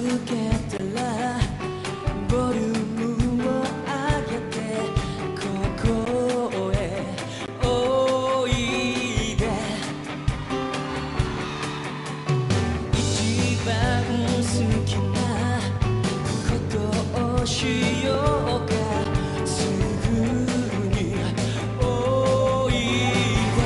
けたらボリュームを上げてここへおいで一番好きなことをしようかすぐにおいで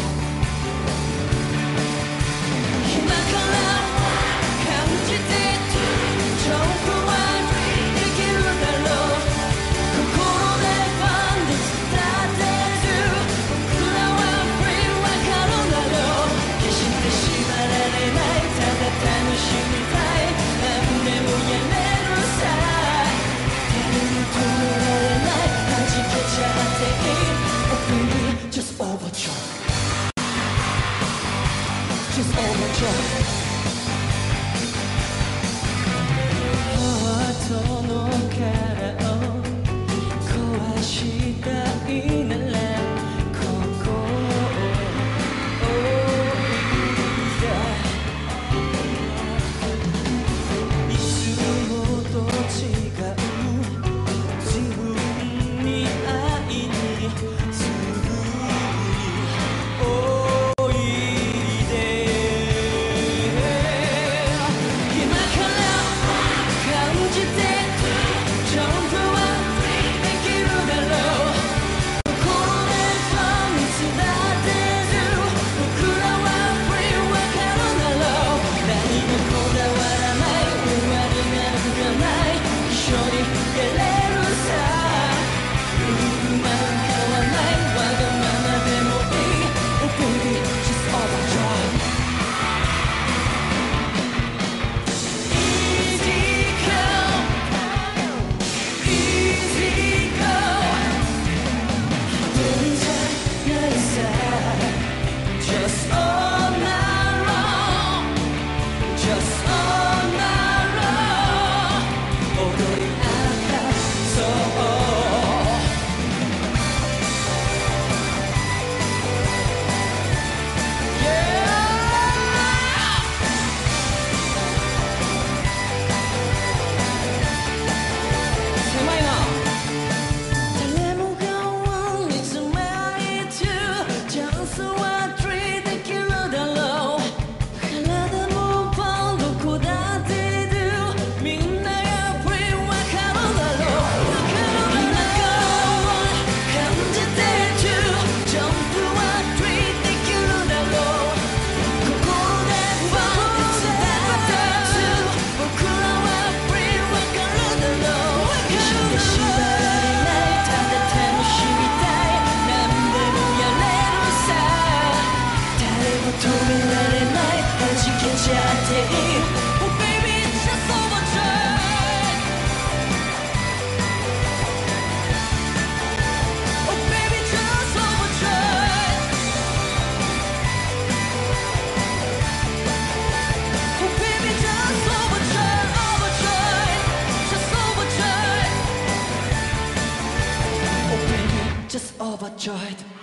今から感じてジャンプはできるだろう心でファンで伝ってる僕らはフリーわかるだろう決して縛られないただ楽しみたい何でもやれるさ誰に止められない弾けちゃっていい Oh baby just overjoy just overjoyハートの殻を壊したいならここへおいでいつもと違う自分に会いにすぐにおいで今から感じてジャンプはできるだろう心でファンに伝ってる僕らはフリーわかるだろう何もこだわらない終わりなんかない一緒にやれるさルールなんかはないわがままでもいい Oh baby just overjoy Easy go Easy go 電車ないさ Just all night long Just all night long 踊り合ったそう Yeah 狭いな誰もが見つめいてチャンスはトリできるだろう体もパンどこだってるみんながフリーわかるだろう今から感じてるジャンプはトリできるだろう心でファンで伝ってる僕らはフリーわかるだろう決して縛られないただ楽しみたい何でもやれるさ誰も止められない弾けちゃっていい Oh baby just overjoy Oh baby just overjoy Oh baby just overjoy overjoy just overjoy Oh baby just overjoyed